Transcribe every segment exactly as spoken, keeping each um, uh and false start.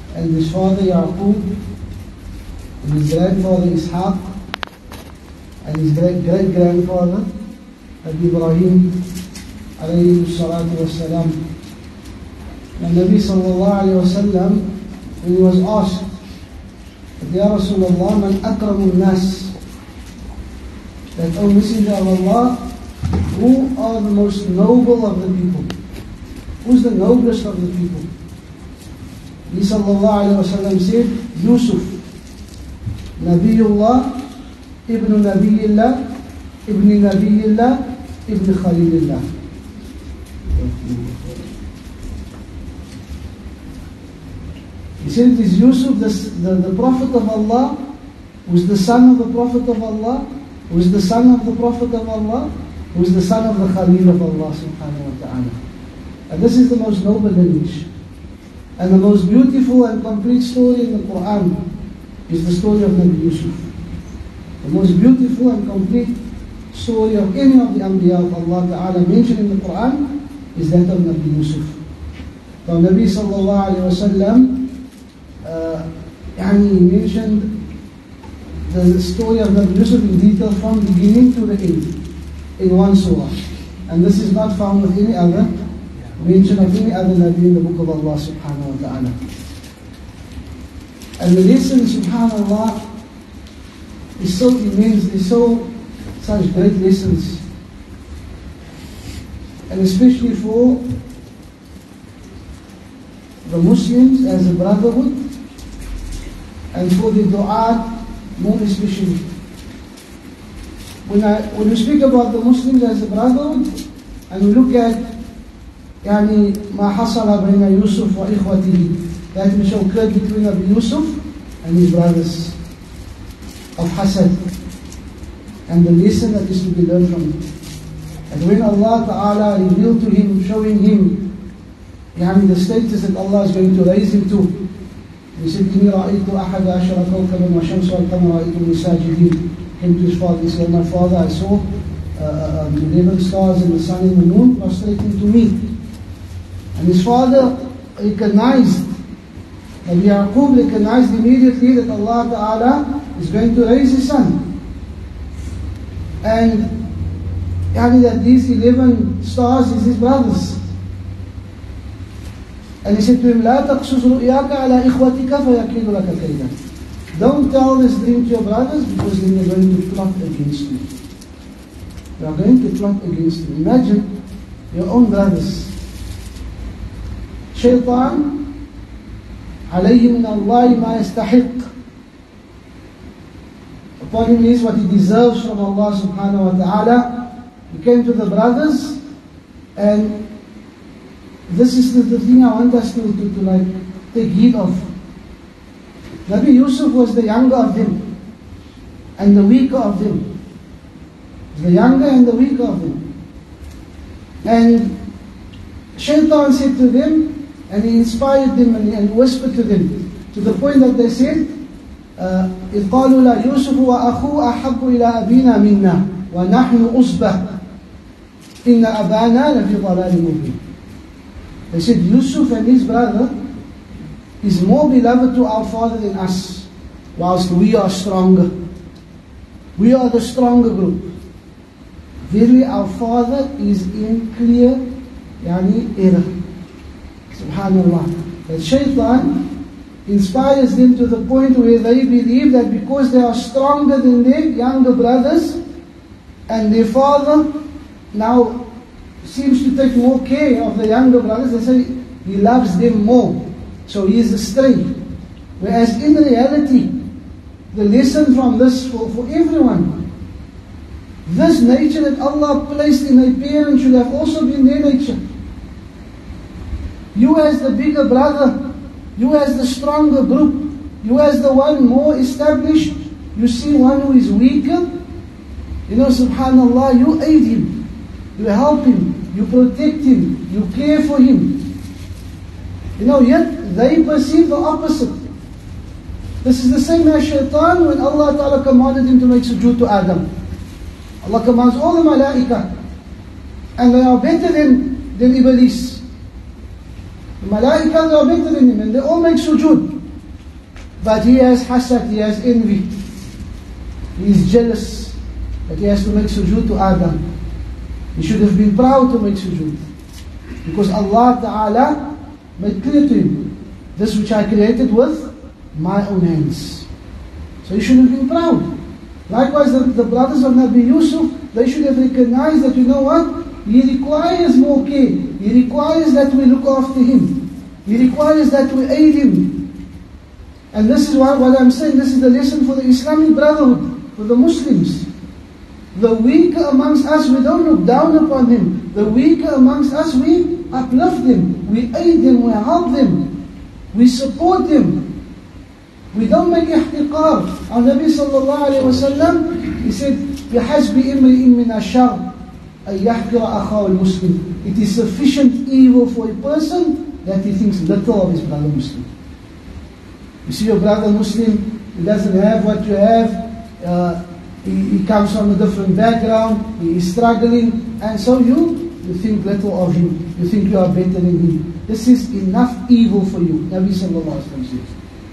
and his father Yaqub, and his grandfather Ishaq, and his great-great-grandfather Ibrahim alayhi salatu wassalam. And Nabi sallallahu alayhi wa sallam, when he was asked, Ya Rasulullah, man akramun nas, that, O Messenger of Allah, who are the most noble of the people? Who's the noblest of the people? He sallallahu alayhi wa sallam said, Yusuf, Nabiyullah, Ibn Nabiyillah, Ibn Nabiyillah, Ibn Khalilillah. He said it is Yusuf, the, the, the Prophet of Allah, who is the son of the Prophet of Allah, who is the son of the Prophet of Allah, who is the son of the Khalil of Allah subhanahu wa ta'ala. And this is the most noble lineage. And the most beautiful and complete story in the Quran is the story of Nabi Yusuf. The most beautiful and complete story of any of the Anbiya of Allah ta'ala mentioned in the Quran is that of Nabi Yusuf. So Nabi sallallahu alayhi wa sallam, uh, yani he mentioned the story of Nabi Yusuf in detail from beginning to the end in one surah. And this is not found with any other mention of any other Nabi in the book of Allah subhanahu wa ta'ala. And the lesson, subhanallah, is so immense, is so, such great lessons. And especially for the Muslims as a brotherhood, and for the du'at more especially. When, I, when we speak about the Muslims as a brotherhood, and we look at يعني ما حصل بين يوسف وإخوته, that which occurred between Abu Yusuf and his brothers of Hasad, and the lesson that is to be learned from it. And when Allah Ta'ala revealed to him, showing him يعني the status that Allah is going to raise him to, he said, إِنِّي رَأَيْتُ أَحَدَ عَشَرَ كَوْكَبًا وَشَمْسَ وَالْقَمَرَ رَأَيْتُهُمْ سَاجِدِينَ. Came to his father, he said, my father, I saw uh, um, eleven stars and the sun and the moon prostrating to me. And his father recognized, Nabi Yaqub recognized immediately that Allah Ta'ala is going to raise his son. And yani that these eleven stars is his brothers. And he said to him, لا تقصص رؤياك على إخوتك فيكيد لك كيدا. Don't tell this dream to your brothers, because then they're going to plot against you. They are going to plot against you. Imagine your own brothers. Shaitan عليه من الله ما يستحق. Upon him is what he deserves from Allah subhanahu wa ta'ala. He came to the brothers, and this is the, the thing I want us to, to, to like take heed of. Nabi Yusuf was the younger of them and the weaker of them. The younger and the weaker of them. And Shaitan said to them, and he inspired them and, and whispered to them, to the point that they said, إِذْ قَالُوا لَا يُوسُفُ وَأَخُوهُ أَحَبُّ إِلَىٰ أَبِينَا مِنَّا وَنَحْنُ أُصْبَةٌ إِنَّ أَبَانَا لَفِي ضَلَالٍ مُبِينٍ. They said, Yusuf and his brother is more beloved to our father than us, whilst we are stronger. We are the stronger group. Verily our father is in clear yani error. Subhanallah. That Shaitan inspires them to the point where they believe that because they are stronger than their younger brothers, and their father now seems to take more care of the younger brothers, they say he loves them more, so he is astray. Whereas in reality, the lesson from this for, for everyone, this nature that Allah placed in a parent should have also been their nature. You as the bigger brother, you as the stronger group, you as the one more established, you see one who is weaker, you know, subhanallah, you aid him, you help him, you protect him, you care for him. You know, yet they perceive the opposite. This is the same as Shaitan when Allah Ta'ala commanded him to make sujood to Adam. Allah commands all the malaika, and they are better than, than Iblis. The malaika, they are better than him, and they all make sujood. But he has hasad, he has envy. He is jealous that he has to make sujood to Adam. He should have been proud to make sujood. Because Allah Ta'ala made clear to him, this which I created with my own hands. So he should have been proud. Likewise, the, the brothers of Nabi Yusuf, they should have recognized that, you know what? He requires more care. He requires that we look after him. He requires that we aid him. And this is what, what I'm saying, this is the lesson for the Islamic Brotherhood, for the Muslims. The weaker amongst us, we don't look down upon them. The weaker amongst us, we uplift them. We aid them, we help them. We support them. We don't make ihtiqar. Our Nabi sallallahu alayhi wa sallam, he said, بِحَسْبِ إِمْرِئٍ مِّنَ الشَّرِّ أَن يَحْقِرَ أَخَاهُ الْمُسْلِمِ. It is sufficient evil for a person that he thinks little of his brother Muslim. You see your brother Muslim, he doesn't have what you have, uh, he, he comes from a different background, he is struggling, and so you, you think little of him, you think you are better than him. This is enough evil for you, Nabi sallallahu alayhi wa sallam says.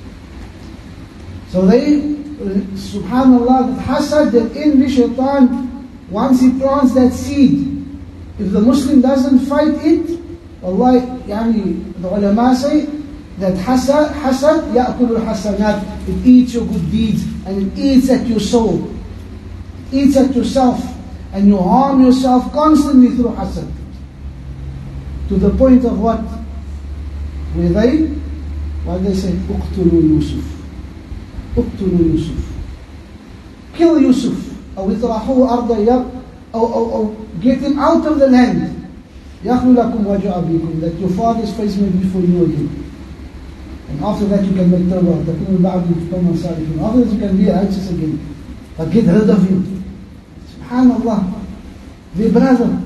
So they, subhanallah, that hasad, that envy, shaitan, once he plants that seed, if the Muslim doesn't fight it, Allah, yani, the ulama say, that hasad, hasad, ya'kulu hasanat, it eats your good deeds, and it eats at your soul, eats at yourself, and you harm yourself constantly through hasad. To the point of what? Where they, what they say, uqtulu Yusuf. اقتلوا يوسف. Kill Yusuf. أو اطرحوه أرضا يب أو أو أو get him out of the land. يخلو لكم وجه أبيكم, that your father's face may be for you again. And after that you can make tawbah. تكونوا بعد قوما صالحين. After that you can be righteous again. But get rid of him. Subhanallah. Their brother.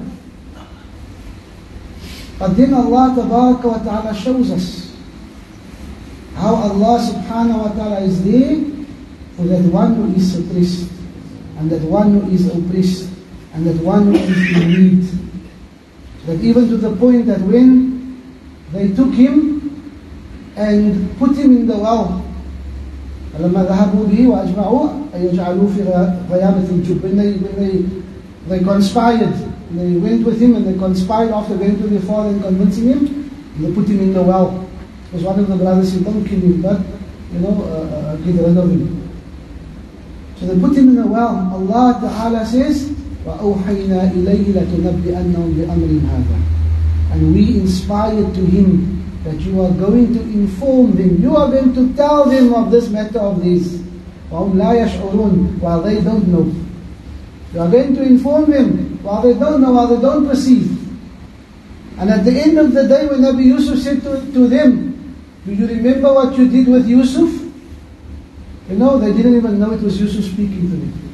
But then Allah Tabaraka wa Ta'ala shows us how Allah subhanahu wa ta'ala is there for that one who is suppressed, and that one who is oppressed, and that one who is in need. So that even to the point that when they took him and put him in the well, فَلَمَّا ذَهَبُوا بِهِ وَأَجْمَعُوا أَن يَجْعَلُوهُ فِي غَيَابَةِ الْجُبِّ. When they, when they, they conspired, they went with him and they conspired after going to their father and convincing him, and they put him in the well. Because one of the brothers said, don't kill him, but, you know, uh, uh, get rid of him. So they put him in a well. Allah Ta'ala says, وَأَوْحَيْنَا إِلَيْهِ لَتُنَبِّئَنَّهُمْ بِأَمْرٍ هَذَا. And we inspired to him that you are going to inform them, you are going to tell them of this matter of this. وَهُمْ لَا يَشْعُرُونَ. While they don't know. You are going to inform them while they don't know, while they don't perceive. And at the end of the day, when Nabi Yusuf said to, to them, do you remember what you did with Yusuf? You know, they didn't even know it was Yusuf speaking to them.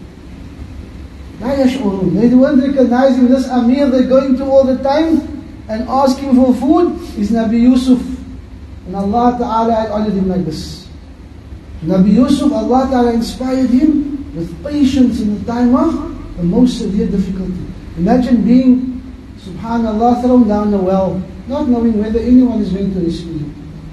La yash'urun. They weren't recognizing this Amir they're going to all the time and asking for food is Nabi Yusuf. And Allah Ta'ala had honored him like this. Nabi Yusuf, Allah Ta'ala inspired him with patience in the time of the most severe difficulty. Imagine being, subhanallah, thrown down a well, not knowing whether anyone is going to rescue you.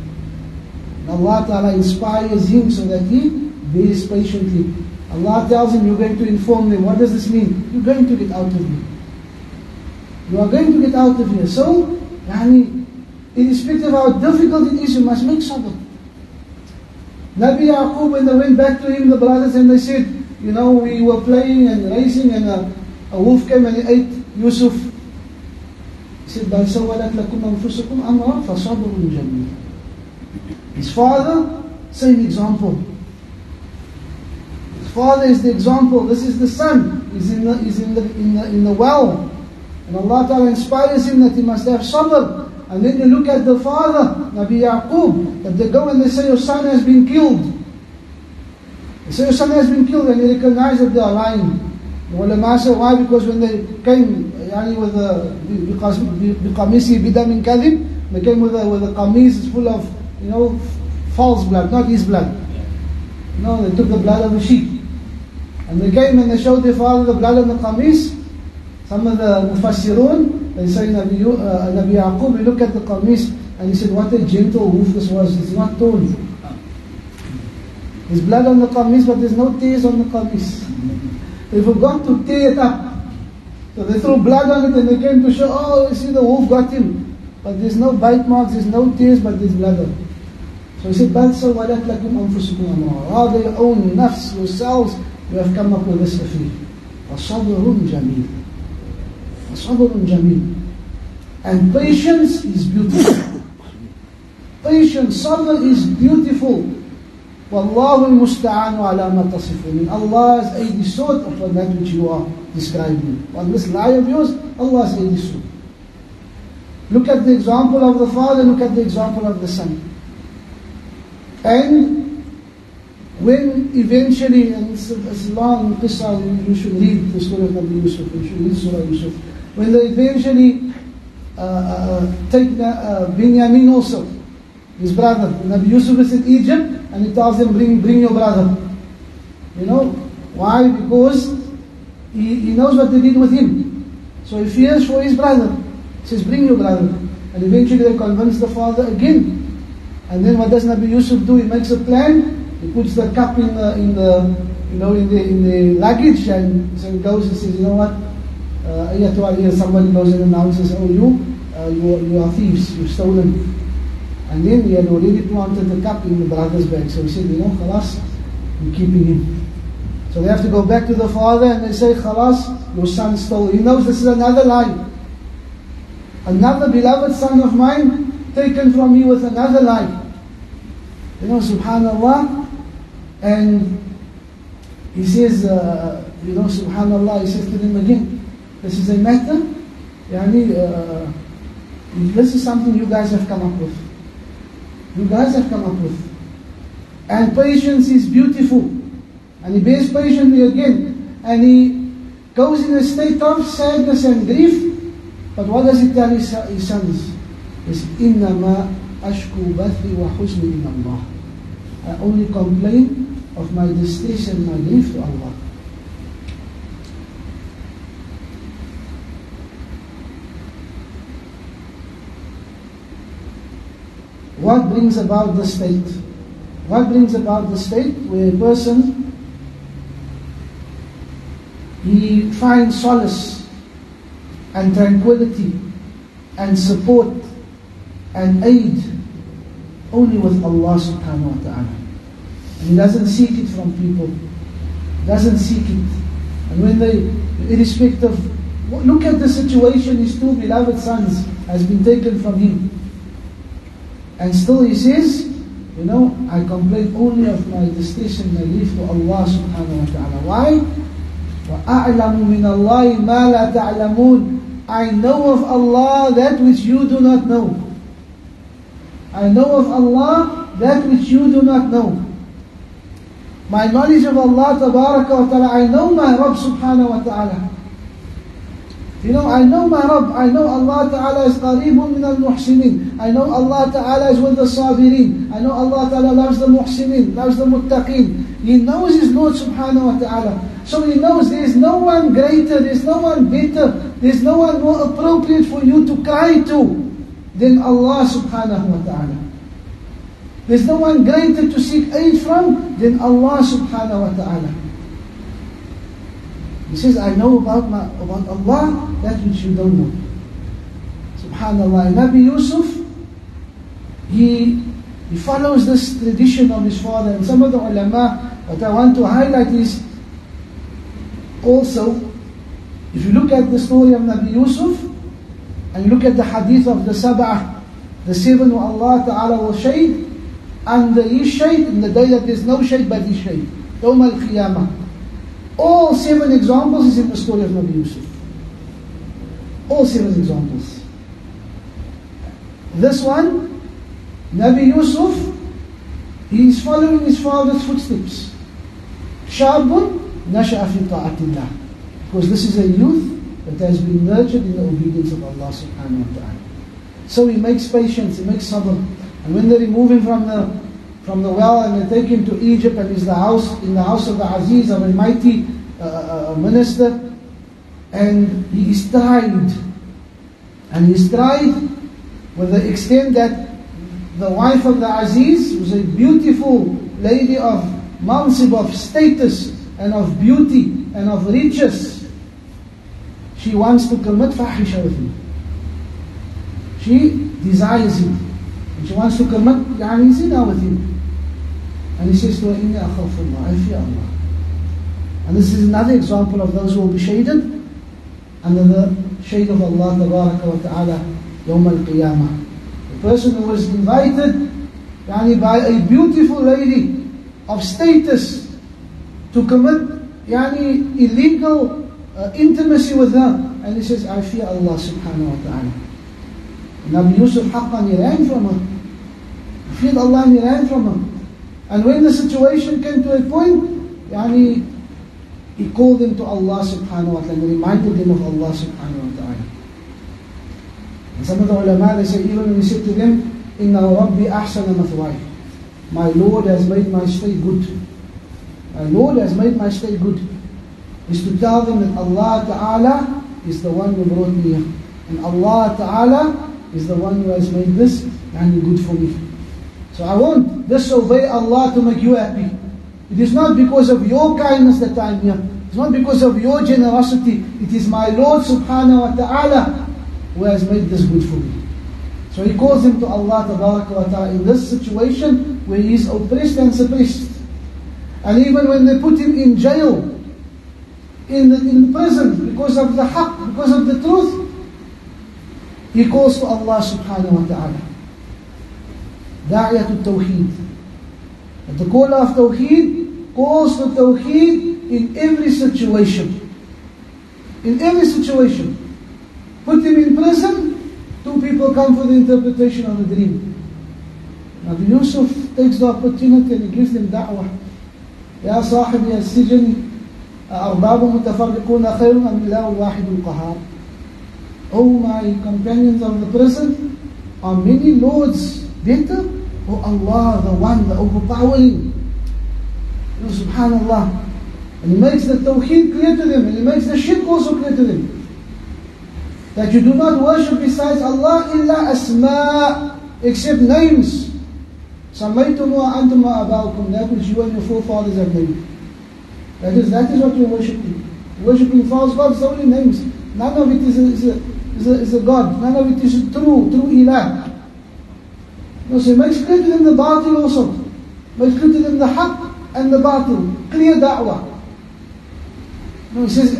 Allah Ta'ala inspires him so that he bears patiently. Allah tells him, you're going to inform them. What does this mean? You're going to get out of here. You are going to get out of here. So, yani, irrespective of how difficult it is, you must make sabr. Nabi Yaqub, when they went back to him, the brothers, and they said, you know, we were playing and racing, and a, a wolf came and he ate Yusuf. He said, بَلْ سَوَّلَتْ لَكُمْ أَنفُسُكُمْ أَمْرًا فَصَبْرٌ جَمِيلٌ. His father, same example. His father is the example. This is the son. He's in the, he's in the, in the, in the well. And Allah Ta'ala inspires him that he must have sabr. And then you look at the father, Nabi Yaqub, that they go and they say your son has been killed. They say your son has been killed, and they recognize that they are lying. The ulama say why? Because when they came yani, with the biqamisi bidamin kadhib, they came with a, with a qamis full of, you know, false blood, not his blood. No, they took the blood of the sheep. And they came and they showed their father the blood of the qamis. Some of the mufassirun, they say Nabi, uh, Nabi Yaqub, we look at the qamis And he said, what a gentle hoof this was. It's not torn. There's blood on the qamis, but there's no tears on the qamis. They forgot to tear it up. So they threw blood on it and they came to show, oh, you see the wolf got him. But there's no bite marks, there's no tears, but there's blood on it. So he said, بَلْ سَوَّلَتْ لَكُمْ أَنفُسُكُمْ أَمْرًا. Rather your own nafs, yourselves, you have come up with this affair. وَصَبْرٌ جَمِيلٌ وَصَبْرٌ جَمِيلٌ. And patience is beautiful. Patience, sabr is beautiful. وَاللَّهُ الْمُسْتَعَانُ عَلَى مَا تَصِفُونَ. Allah's aid is sought upon that which you are describing. On this lie of yours, Allah's aid is sought. Look at the example of the father, look at the example of the son. And when eventually, and it's a, it's a long qissa, you should read the story of Nabi Yusuf, you should read Surah Yusuf. When they eventually uh, uh, take uh, Binyamin also, his brother, Nabi Yusuf is in Egypt, and he tells them, bring, bring your brother. You know, why? Because he, he knows what they did with him. So he fears for his brother. He says, bring your brother. And eventually they convince the father again. And then what does Nabi Yusuf do? He makes a plan. He puts the cup in the, in the you know, in the in the luggage, and so he goes and says, you know what? Uh, somebody goes and announces, oh, you, uh, you, you are thieves, you've stolen. And then he had already planted the cup in the brother's bag. So he said, you know, khalas, we're keeping him. So they have to go back to the father and they say, khalas, your son stole. He knows this is another lie. Another beloved son of mine taken from me with another lie. You know, subhanallah. And he says, uh, you know, subhanallah, he says to them again, this is a matter, yani, uh, this is something you guys have come up with. You guys have come up with. And patience is beautiful. And he bears patiently again. And he goes in a state of sadness and grief. But what does he tell his, his sons? Is إِنَّمَا أَشْكُو بَثِّي وَحُزْنِي إِلَى اللَّهِ. I only complain of my distress and my grief to Allah. What brings about the state? What brings about the state where a person, he finds solace and tranquility and support and aid only with Allah subhanahu wa ta'ala. And he doesn't seek it from people. Doesn't seek it. And when they, irrespective, look at the situation, his two beloved sons has been taken from him. And still he says, you know, I complain only of my distress and my grief to Allah subhanahu wa ta'ala. Why? وَأَعْلَمُ مِنَ اللَّهِ مَا لَا تَعْلَمُونَ. I know of Allah that which you do not know. I know of Allah that which you do not know. My knowledge of Allah tabaraka wa ta'ala, I know my Rabb subhanahu wa ta'ala. You know, I know my Rabb, I know Allah Ta'ala is qareebun min al-muhsinin. I know Allah Ta'ala is with the sabirin. I know Allah Ta'ala loves the muhsinin, loves the muttaqin. He knows his Lord Subhanahu wa Ta'ala. So he knows there is no one greater, there is no one better, there is no one more appropriate for you to cry to than Allah Subhanahu wa Ta'ala. There is no one greater to seek aid from than Allah Subhanahu wa Ta'ala. He says, I know about, my, about Allah that which you don't know. Subhanallah. Nabi Yusuf, he, he follows this tradition of his father. And some of the ulama, what I want to highlight is, also, if you look at the story of Nabi Yusuf, and you look at the hadith of the Sab'ah, the seven who Allah Ta'ala will shade, and the is shade, in the day that there's no shade but is shade. Yawm al-Qiyamah. All seven examples is in the story of Nabi Yusuf. All seven examples. This one, Nabi Yusuf, he is following his father's footsteps. Shabun nasha'a fi ta'atillah. Because this is a youth that has been nurtured in the obedience of Allah subhanahu wa ta'ala. So he makes patience, he makes sabr. And when they remove him from the from the well and they take him to Egypt, and he's the house in the house of the Aziz, of a mighty uh, uh, minister, and he is tried. And he is tried with the extent that the wife of the Aziz, was a beautiful lady of mansib, of status, and of beauty, and of riches. She wants to commit fahisha with him. She desires him. And she wants to commit yani zina with him. And he says to her, Inni akhafullah, I fear Allah. And this is another example of those who will be shaded under the shade of Allah Tabaraka wa Ta'ala Yawm al-Qiyamah. The person who was invited yani, by a beautiful lady of status to commit yani, illegal uh, intimacy with her. And he says, I fear Allah subhanahu wa ta'ala. Nabi Yusuf haqqan, he ran from her. He feared Allah and he ran from her. And when the situation came to a point, yani, he called him to Allah subhanahu wa ta'ala and reminded him of Allah subhanahu wa ta'ala. And some of the ulama, they say, even when he said to them, Inna Rabbi ahsana mathwaya, my Lord has made my stay good. My Lord has made my stay good. Is to tell them that Allah Ta'ala is the one who brought me here. And Allah Ta'ala is the one who has made this and good for me. So I won't disobey Allah to make you happy. It is not because of your kindness that I am here. It's not because of your generosity. It is my Lord Subhanahu wa Ta'ala who has made this good for me. So he calls him to Allah Tabaraka wa Ta'ala in this situation where he is oppressed and suppressed. And even when they put him in jail, in the, in prison, because of the haqq, because of the truth, he calls to Allah Subhanahu wa Ta'ala. Da'iyat al-Tawheed. And the caller of Tawheed calls to Tawheed in every situation. In every situation. Put him in prison, two people come for the interpretation of the dream. Nabi Yusuf takes the opportunity and he gives them da'wah. Ya sahibi al-sijni, arbabu mutafarriquna khayrun am ilahu wahidul qahar. Oh my companions of the prison, are many lords better? Oh Allah, the one, the overpowering. You know, subhanallah. And he makes the tawheed clear to them, and he makes the shirk also clear to them. That you do not worship besides Allah illa asma, except names. Samaytumuha antum wa aba'ukum, that which you and your forefathers have named. That is, that is what you are worshipping. Worshipping false gods, only names. None of it is a, is a, is a, is a God. None of it is true, true ilah. No, so he makes clear to them the batil also. Makes clear to them the haqq and the batil. Clear da'wah. No, he says,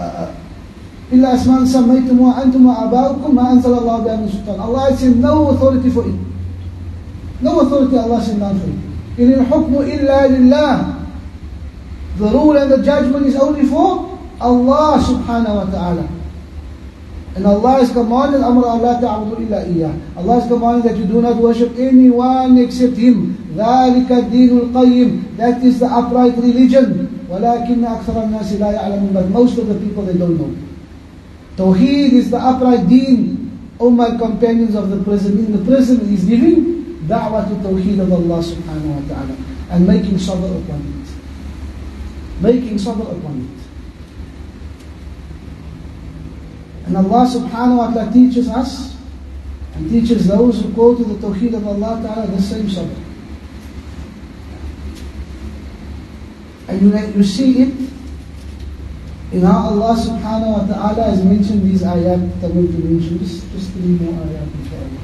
إِلَّا أَسْمَانْ سَمَّيْتُمُوهَا أَنْتُمْ وَآبَاؤُكُمْ مَا أَنزَلَ اللَّهُ بِهَا مِنْ سُلْطَانٍ. Allah has no authority for it. No authority Allah has none for it. إِنِ الْحُكْمُ إِلَّا لِلَّهِ. The rule and the judgment is only for Allah subhanahu wa ta'ala. And Allah has commanded, أَمْرَ أَلَّا تَعْبُدُوا إِلَّا إِيَّهِ. Allah has commanded that you do not worship anyone except Him. ذَلِكَ الدِّينُ الْقَيِّمُ. That is the upright religion. وَلَكِنَّ أَكْثَرَ النَّاسِ لَا يَعْلَمُونَ. But most of the people, they don't know. Tawheed is the upright deen. O my companions of the prison, in the prison he is giving da'wah to Tawheed of Allah subhanahu wa ta'ala and making sabr upon it. Making sabr upon it. And Allah subhanahu wa ta'ala teaches us and teaches those who go to the Tawheed of Allah ta'ala the same sabr. And you, you see it in how Allah subhanahu wa ta'ala has mentioned these ayat that I'm going to mention. Just, just three more ayat inshaAllah.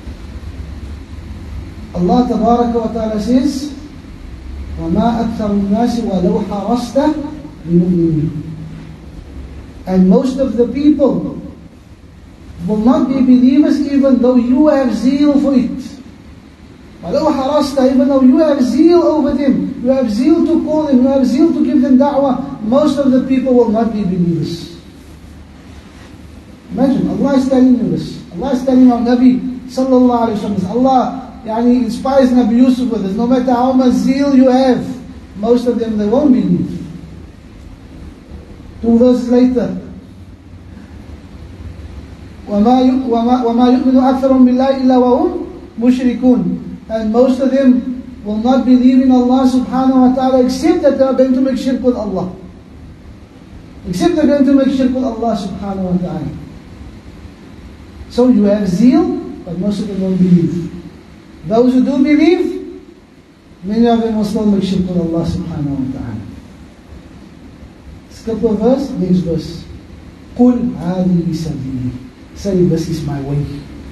Allah tabaraka wa ta'ala says, وَمَا أَكْثَرُ النَّاسِ وَلَوْ حَرَصْتَ بِمُؤْمِنِينَ. And most of the people will not be believers even though you have zeal for it. وَلَوْ حَرَصْتَ, even though you have zeal over them, you have zeal to call them, you have zeal to give them da'wah, most of the people will not be believers. Imagine, Allah is telling you this. Allah is telling our Nabi sallallahu alayhi wa sallam. Allah yani, inspires Nabi Yusuf with this. No matter how much zeal you have, most of them, they won't believe. Two verses later, وَمَا يُؤْمِنُ أَكْثَرٌ بِاللَّهِ إِلَّا وَهُمْ مُشْرِكُونَ. And most of them will not believe in Allah subhanahu wa ta'ala except that they are going to make shirk with Allah. Except they're going to make shirk with Allah subhanahu wa ta'ala. So you have zeal, but most of them won't believe. Those who do believe, many of them will still make shirk with Allah subhanahu wa ta'ala. Skip a verse, next verse. قُلْ هَذِهِ سَبِيلِي. Say, this is my way.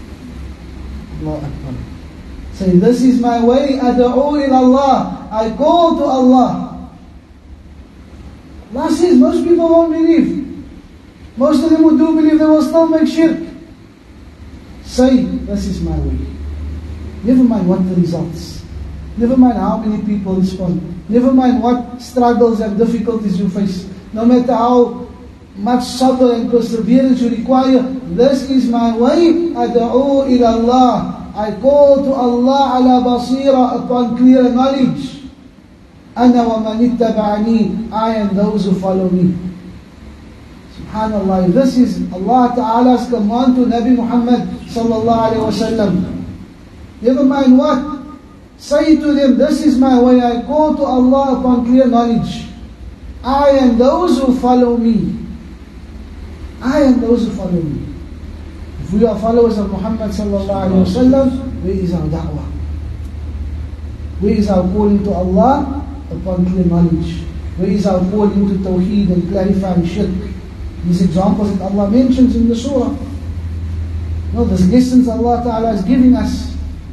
Allahu Akbar. Say, this is my way. أَدْعُو إِلَى اللَّهِ. I go to Allah. Allah says, most people won't believe. Most of them who do believe, they will still make shirk. Say, this is my way. Never mind what the results. Never mind how many people respond. Never mind what struggles and difficulties you face. No matter how much sabr and perseverance you require, this is my way. Ad'u ila Allah. I call to Allah ala basira, upon clear knowledge. Ana wa man ittaba'ani. I and those who follow me. SubhanAllah. This is Allah Ta'ala's command to Nabi Muhammad sallallahu alayhi wa sallam. Never mind what. Say to them, this is my way. I call to Allah upon clear knowledge. I and those who follow me. I and those who follow me. If we are followers of Muhammad sallallahu alayhi wa sallam, where is our da'wah? Where is our calling to Allah upon clear knowledge? Where is our calling to Tawheed and clarifying shirk? These examples that Allah mentions in the surah. No, these lessons Allah Ta'ala is giving us.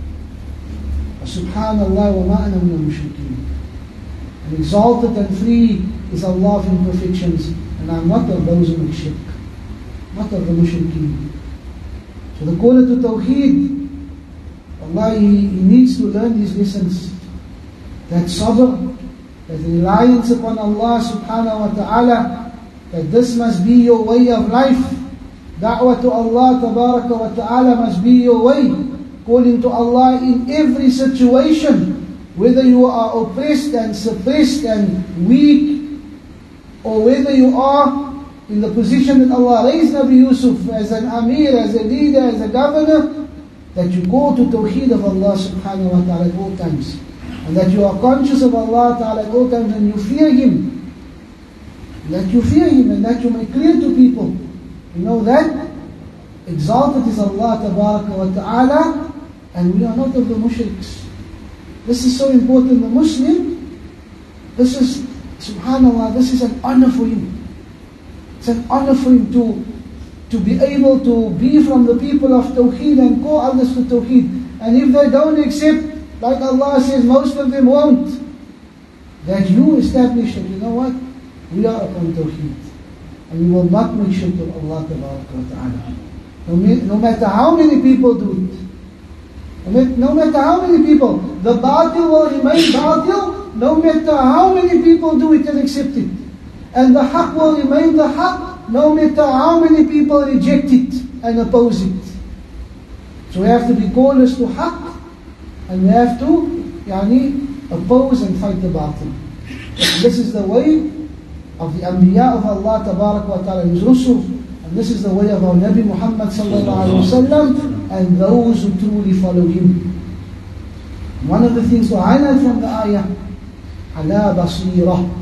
Subhanallah wa ma ana min al-mushrikeen. And exalted and free is Allah of imperfections, and I am not of those who make shirk, not of the mushrikeen. So the caller to Tawheed, Allah, he, he needs to learn these lessons. That sabr, that reliance upon Allah subhanahu wa ta'ala, that this must be your way of life. Da'wah to Allah tabaraka wa ta'ala must be your way. Calling to Allah in every situation, whether you are oppressed and suppressed and weak, or whether you are in the position that Allah raised Nabi Yusuf as an Amir, as a leader, as a governor, that you go to Tawheed of Allah subhanahu wa ta'ala at all times, and that you are conscious of Allah ta'ala at all times, and you fear Him, that you fear Him, and that you make clear to people, you know that exalted is Allah tabaraka wa ta'ala, and we are not of the mushriks. This is so important. The Muslim, this is, subhanAllah, this is an honor for him. It's an honor for him to, to be able to be from the people of Tawheed and call others to Tawheed. And if they don't accept, like Allah says, most of them won't, that you establish that, you know what, we are upon Tawheed, and we will not make shirk of Allah ta'ala. No, no matter how many people do it, no matter how many people, the batil will remain batil, no matter how many people do it and accept it. And the haqq will remain the haqq, no matter how many people reject it and oppose it. So we have to be callers to haqq, and we have to yani, oppose and fight the batil. This is the way of the Anbiya of Allah Tabarak wa Ta'ala, His Rusul, and this is the way of our Nabi Muhammad sallallahu alayhi wa sallam, and those who truly follow him. One of the things to highlight from the ayah, ala basira,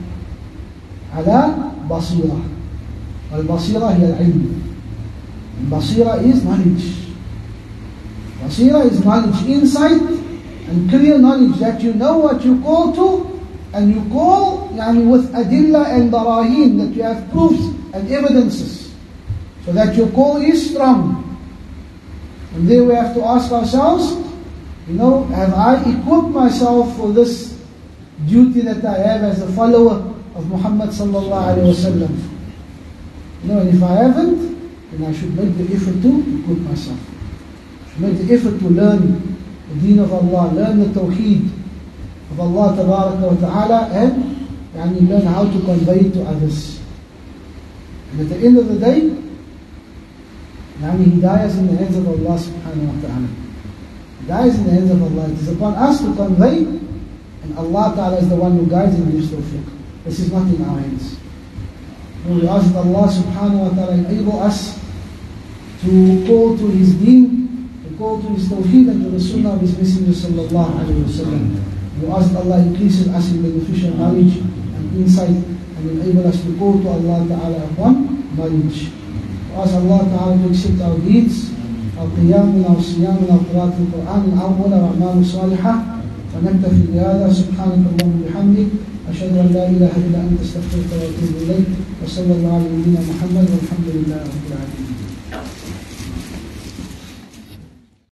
ala basira. Al-basira hiya al-ilm. Basira is knowledge. Basira is knowledge, insight and clear knowledge, that you know what you call to, and you call yani, with adilla and barahin, that you have proofs and evidences, so that your call is strong. And then we have to ask ourselves, you know, have I equipped myself for this duty that I have as a follower of Muhammad sallallahu alayhi wa sallam? You know, and if I haven't, then I should make the effort to equip myself. I should make the effort to learn the deen of Allah, learn the tawheed of Allah tabaraka wa ta'ala, and yani, learn how to convey it to others. And at the end of the day, Yani hidayah is in the hands of Allah subhanahu wa ta'ala. Hidayah is in the hands of Allah. It is upon us to convey, and Allah ta'ala is the one who guides and gives tawfiq. This is not in our hands. We ask that Allah subhanahu wa ta'ala enable us to call to His deen, to call to His tawheed, and to the sunnah of His Messenger sallallahu alayhi wa sallam. We ask that Allah increases us in beneficial knowledge and insight, and enable us to call to Allah ta'ala upon knowledge. Ask Allah Ta'ala to accept our deeds, our qiyamuna, our siyamuna, our qiraat al-Quran, al-awwal, our a'mal salihah. فنكتفي بهذا. سبحانك اللهم وبحمدك أشهد أن لا إله إلا أنت أستغفرك وأتوب إليك وصلى الله على نبينا محمد والحمد لله رب العالمين.